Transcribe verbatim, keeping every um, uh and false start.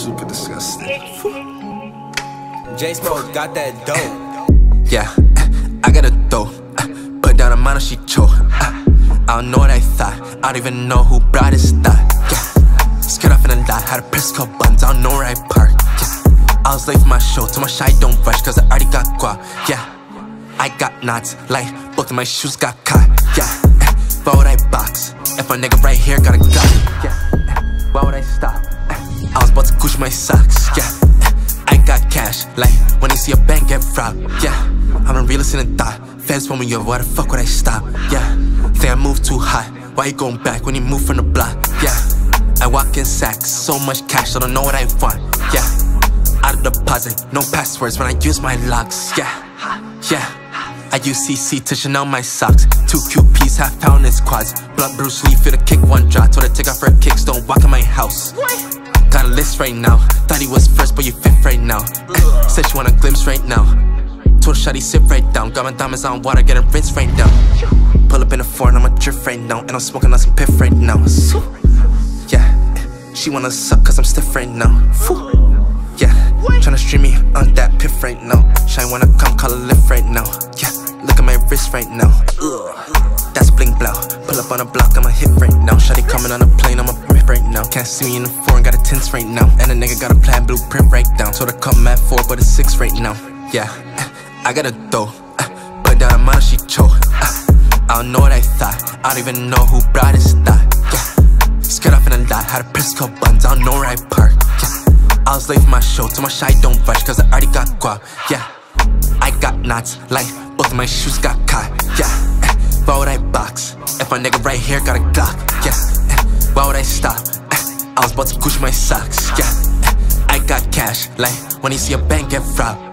super disgusting. J Smoke got that dope. Yeah, I got a dope. Put down a man, she choke. I don't know what I thought. I don't even know who brought this thought. Yeah, scared off in a lot. Had a press couple buttons. I don't know where I park. Yeah, I was late for my show. Told my shy don't rush, cause I already got guap. Yeah, I got knots. Like, both of my shoes got caught. Yeah, why would I box? If my nigga right here got a gun. Yeah, why would I stop? I was about to Gucci my socks. Yeah, I got cash. Like, when you see a bank get robbed. Yeah, I'm the realest in the thought. Feds pull me over, why the fuck would I stop? Yeah, think I move too high. Why you going back when you move from the block? Yeah, I walk in sacks, so much cash, I don't know what I want. Yeah, out of deposit, no passwords when I use my locks. Yeah, yeah, I use C C to Chanel my socks. Two Q Ps, half pound in squads. Blood Bruce Lee, feel the kick one drop. Told her take off her kicks, don't walk in my house. Got a list right now, thought he was first but you fifth right now. Said she want a glimpse right now. Told shawty sit right down. Got my diamonds on water, getting rinsed right now. Pull up in a foreign, I'm a drift right now. And I'm smoking on some piff right now. Yeah, she wanna suck cause I'm stiff right now. Yeah, tryna stream me on that piff right now. Shine wanna come call a lift right now. Yeah, look at my wrist right now. That's bling blow. Pull up on a block, I'm a hit right now. Shawty coming on a plane, I'm a rip right now. Can't see me in the foreign, got a tense right now. And a nigga got a plan, blueprint right down. Told her come at four, but it's six right now. Yeah, I got a dough, uh, put down a man, she choke. uh, I don't know what I thought, I don't even know who brought this thought. Yeah, scared off in a lot, had a press couple buttons, I don't know where I park. Yeah, I was late for my show, told my shy don't rush, cause I already got guap. Yeah, I got knots, like, both of my shoes got caught. Yeah, eh, why would I box? If my nigga right here got a Glock. Yeah, eh, why would I stop? Eh, I was about to Gucci my socks. Yeah, eh, I got cash, like, when you see a bank get robbed.